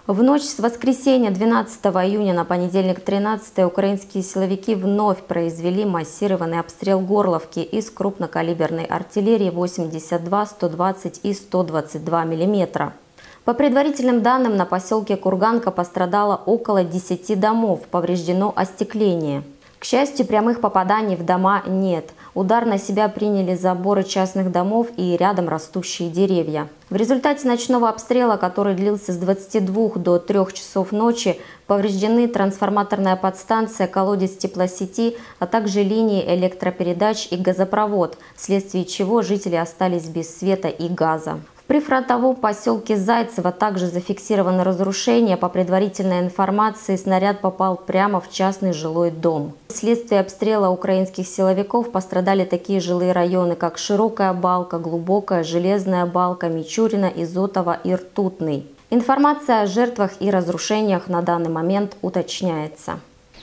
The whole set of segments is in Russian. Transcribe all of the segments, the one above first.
В ночь с воскресенья 12 июня на понедельник 13 украинские силовики вновь произвели массированный обстрел Горловки из крупнокалиберной артиллерии 82, 120 и 122 мм. По предварительным данным, на поселке Курганка пострадало около 10 домов, повреждено остекление. К счастью, прямых попаданий в дома нет. Удар на себя приняли заборы частных домов и рядом растущие деревья. В результате ночного обстрела, который длился с 22 до 3 часов ночи, повреждены трансформаторная подстанция, колодец теплосети, а также линии электропередач и газопровод, вследствие чего жители остались без света и газа. В прифронтовом поселке Зайцево также зафиксировано разрушение. По предварительной информации, снаряд попал прямо в частный жилой дом. Вследствие обстрела украинских силовиков пострадали такие жилые районы, как Широкая Балка, Глубокая, Железная Балка, Мичурина, Изотова и Ртутный. Информация о жертвах и разрушениях на данный момент уточняется.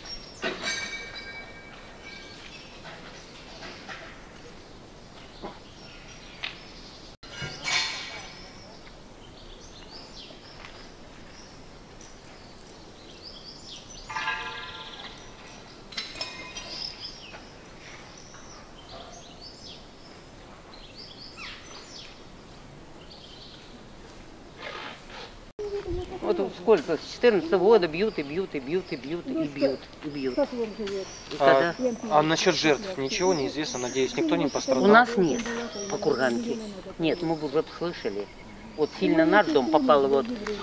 Вот сколько, с 14 года бьют и бьют, и бьют, и бьют, и бьют, и бьют. А насчет жертв ничего не известно, надеюсь, никто не пострадал? У нас нет по Курганке. Нет, мы бы уже слышали. Вот сильно наш дом попал вот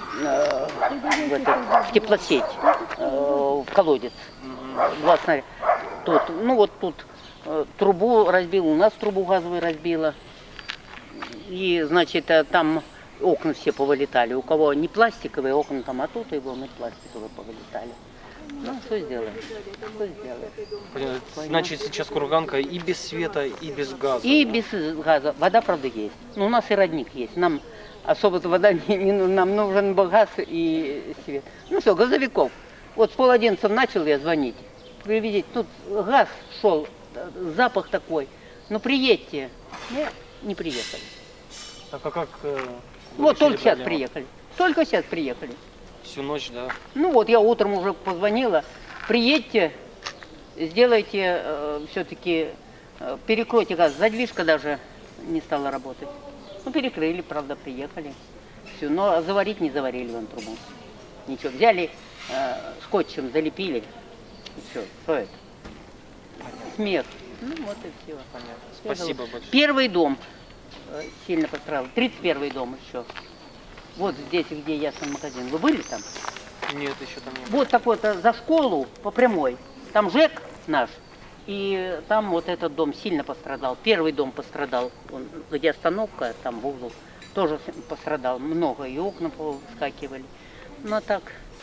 в теплосеть, в колодец. Два снаряда. Тут, ну вот тут трубу разбило, у нас трубу газовую разбило. И, значит, там окна все повылетали. У кого не пластиковые окна там, а тут и вон и пластиковые повылетали. Ну, что сделаем? Что сделаем? Значит, сейчас Курганка и без света, и без газа. И без газа. Вода, правда, есть. Но у нас и родник есть. Нам особо вода не нужна. Нам нужен газ и свет. Ну все, газовиков. Вот с 10:30 начал я звонить. Привезите. Тут газ шел, запах такой. Ну, приедьте. Нет, не приехали. А как? Вот только сейчас приехали. Только сейчас приехали. Всю ночь, да? Ну вот я утром уже позвонила. Приедьте, сделайте все-таки, перекройте газ. Задвижка даже не стала работать. Ну перекрыли, правда, приехали. Все, но заварить не заварили вон трубу. Ничего, взяли, скотчем залепили. Все, что это? Смех. Ну вот и все. Понятно. Спасибо большое. Первый дом сильно пострадал. 31-й дом еще. Вот здесь, где ясный-магазин. Вы были там? Нет, еще там нет. Вот такой-то за школу по прямой. Там ЖЭК наш. И там вот этот дом сильно пострадал. Первый дом пострадал. Он, где остановка, там в углу, тоже пострадал. Много. И окна повскакивали. Но так.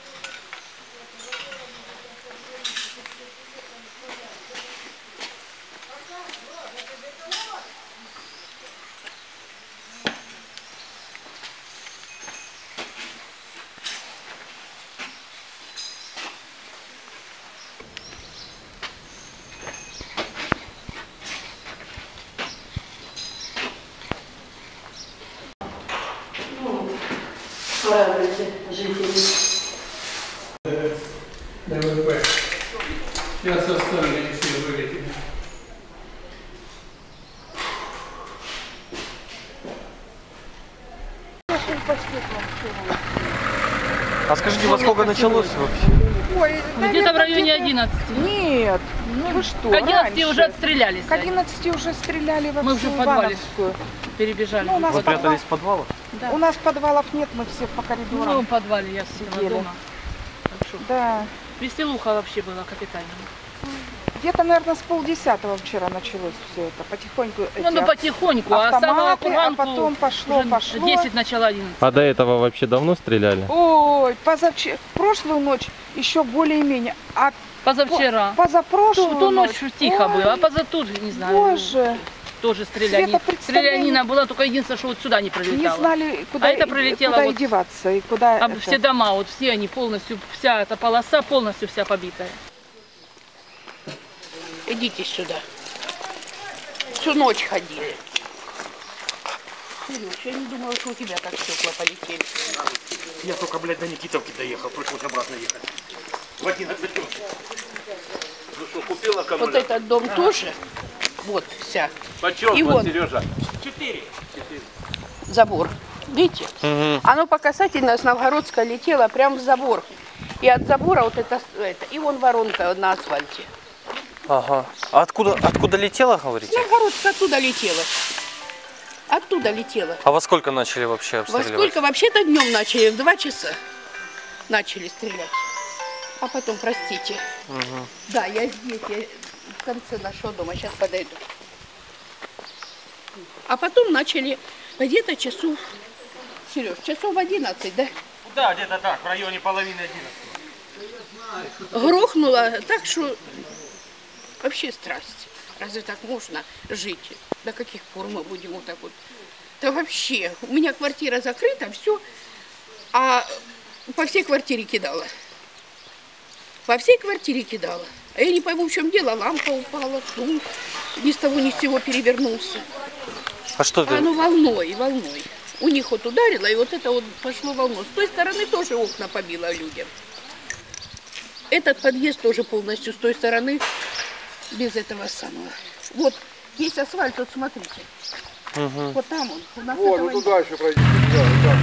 Радуйте жителей. ДВП. Сейчас остальные все вылетели. А скажите, во сколько началось вообще? Ой, Где-то в районе 11. Нет, вы что, К 11 раньше. уже отстрелялись. К 11 уже стреляли во Мы всю уже в подвале Ивановскую. перебежали. Ну, у нас Вы прятались в подвалах? Да. У нас подвалов нет, мы все по Ну, коридорам. в подвале я сидела сидели. дома. Так что Да. веселуха вообще была капитальная. Где-то, наверное, с 9:30 вчера началось все это. Потихоньку Ну, потихоньку, а самого автоматы, а потом пошло. 10 начала 11. А до этого вообще давно стреляли? Ой, прошлую ночь еще более-менее. А Позавчера. позапрошлую Ту ночь ночь, тихо ой, было, а позатут, не знаю, Боже, тоже стреляли. Светопредставление. Стрелянина была, только единственное, что вот сюда не не пролетало. знали, куда, это прилетело куда вот и деваться. И куда Там это. все дома, вот все они полностью, вся эта полоса полностью вся побитая. Идите сюда. Всю ночь ходили. Сереж, я не думала, что у тебя так стекла полетели. Я только, блядь, до Никитовки доехал, пришлось обратно ехать. В 11 минут. Ну что, купила аккумулятор? Вот этот дом тоже, вот вся. Почем, И вон. Сережа? 4. Забор. Видите? Оно по касательной с Новгородска летело прямо в забор. И от забора вот это и вон воронка на асфальте. Ага. А откуда летела, С говорите? Новгородска оттуда летело. Оттуда летело. А во сколько начали вообще Во обстреливать? сколько? Вообще-то днем начали, в 2 часа начали стрелять. А потом, простите. Да, я здесь, я в конце нашего дома, сейчас подойду. А потом начали где-то часов, Сереж, часов в 11, да? Да, где-то так, в районе половины 11. Грохнуло так, что вообще страсть. Разве так можно жить? До каких пор мы будем вот так вот? Да вообще, у меня квартира закрыта, все, а по всей квартире кидала. По всей квартире кидала. А я не пойму, в чем дело, лампа упала, стул ни с того ни с сего перевернулся. А что А ты? оно волной, волной. У них вот ударило, и вот это вот пошло волной. С той стороны тоже окна побило людям. Этот подъезд тоже полностью с той стороны, без этого самого. Вот, есть асфальт, вот смотрите. Вот там он. У нас Вот, этого ну нет. туда еще пройдите. Да.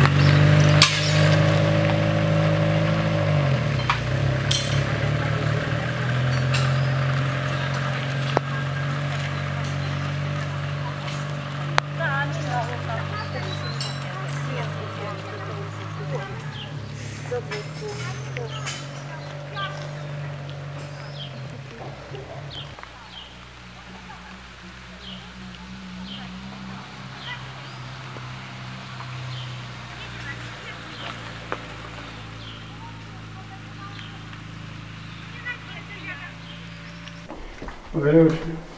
Валюш,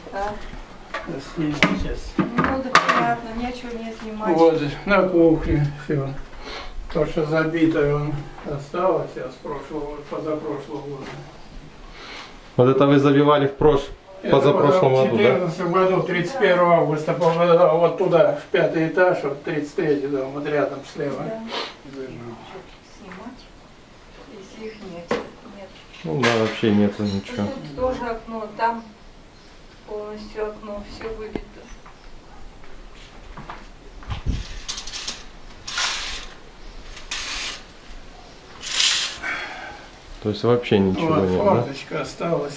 сейчас. Ну да понятно, нечего мне снимать. Вот, на кухне все. То, что забито, он осталось с прошлого, позапрошлого года. Вот это вы забивали в позапрошлом году, В да? 2014 году, 31 августа, вот туда, в 5-й этаж, вот 33-й дом, вот рядом слева. Снимать, если их нет. Нет. Ну да, вообще нету ничего. Тут тоже окно, там полностью окно, все выбито. То есть вообще ничего Вот, нет, да? форточка осталась.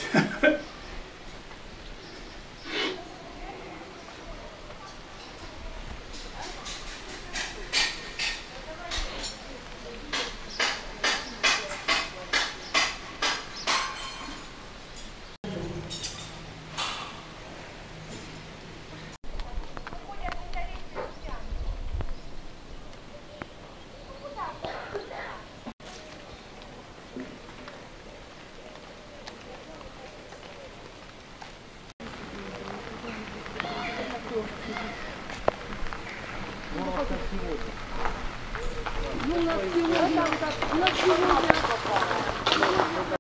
Ну, у нас сегодня